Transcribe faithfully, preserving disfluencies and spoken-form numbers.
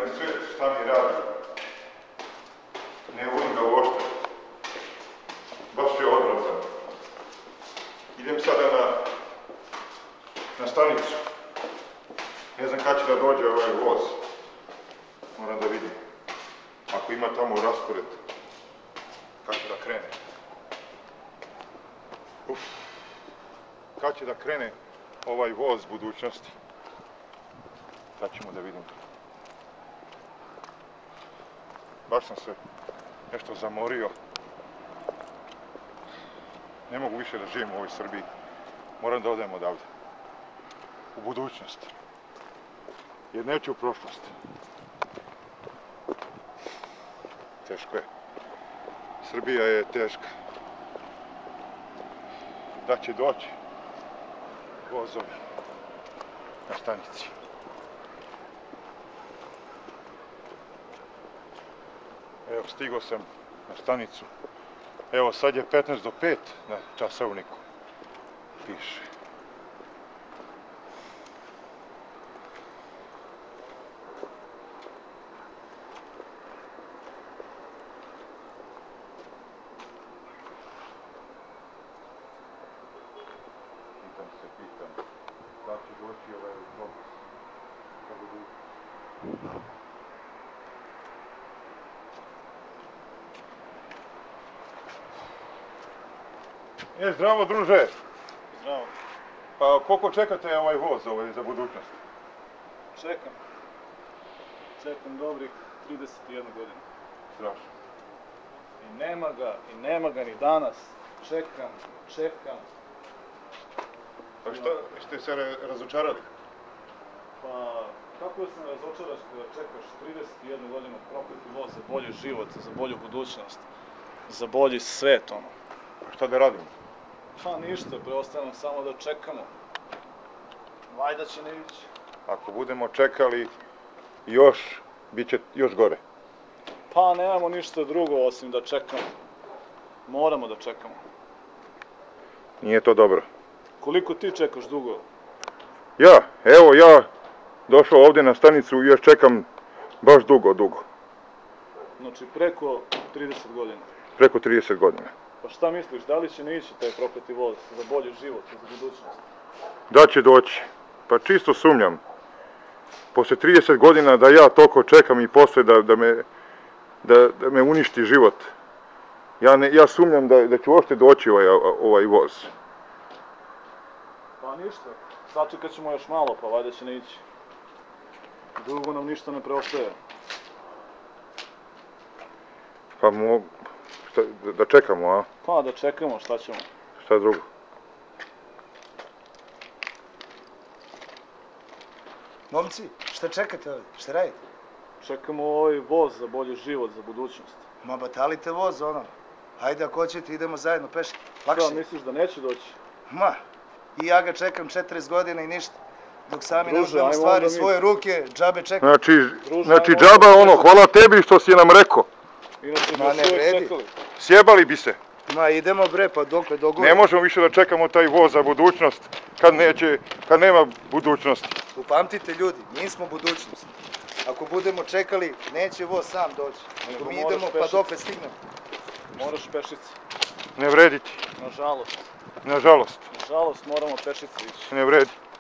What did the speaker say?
mi svijet šta mi radi. Ne volim ga uopšte. Baš je odvrazan. Idem sada na, na stanicu. Ne znam kada će da dođe ovaj voz. Moram da vidim. Ako ima tamo raspored, kada će da krene. Uf. Kada će da krene ovaj voz budućnosti. Sad ćemo da vidimo. Baš sam se nešto zamorio. Ne mogu više da živim u ovoj Srbiji. Moram da odem odavde. U budućnost. Jer neću u prošlost. Teško je. Srbija je teška. Da će doći vozovi na stanici. Evo, stigao sam na stanicu. Evo, sad je petnaest do pet na časovniku. Piše. Pitam se, pitam, da će doći ovaj autobus. Kako dugo? E, zdravo druže. Zdravo. Pa koliko čekate ovaj voz ovaj za budućnost? Čekam. Čekam dobrih trideset jednu godinu. Strašno. I nema ga, i nema ga ni danas. Čekam, čekam. Pa šta, ste se re, razočarali? Pa, kako sam razočaraš kada čekaš trideset jednu godinu prokleti voz za bolji život, za bolju budućnost, za bolji svet, ono. A šta da radimo? Pa ništa, preostaje nam samo da čekamo. Vajda će ne ići. Ako budemo čekali još, bit će još gore. Pa nemamo ništa drugo osim da čekamo. Moramo da čekamo. Nije to dobro. Koliko ti čekaš dugo? Ja, evo ja došao ovdje na stanicu i još čekam baš dugo, dugo. Znači preko trideset godina. Preko trideset godina. Pa šta misliš, da li će ne ići taj prokleti voz za bolji život, za budućnost? Da će doći. Pa čisto sumnjam. Posle trideset godina da ja toliko čekam i posle da, da, me, da, da me uništi život. Ja, ne, ja sumnjam da, da će uopšte doći ovaj, ovaj voz. Pa ništa, sačekat ćemo još malo, pa valjda će ne ići. Drugo nam ništa ne preostaje. Pa mogu, šta, da čekamo, a? Pa da čekamo, šta ćemo? Šta drugo? Momci, šta čekate ovdje? Šta radite? Čekamo ovaj voz za bolji život, za budućnost. Ma batalite voz, ono. Hajde, ako hoćete, idemo zajedno peške. Lakše. Da, misliš da neće doći? Ma, i ja ga čekam četrdeset godina i ništa. Dok sami ne Druže, uzmemo ajmo stvari onda u mi. svoje ruke, džabe čekam. Znači, Druže, znači ajmo džaba onda ono, mi. hvala tebi što si nam rekao. Inače Ma, smo ne se uvek vredi. čekali. Sjebali bi se. Ma, idemo bre, pa dokle dogovor. Ne možemo više da čekamo taj voz za budućnost kad, neće, kad nema budućnosti. Upamtite ljudi, mi smo budućnost. Ako budemo čekali, neće voz sam doći. Nego Nego mi moraš idemo pa pešice. dokle stignemo. Moraš pešice. Ne vredi ti. Nažalost. Nažalost, Nažalost moramo pešice ići. ne vredi.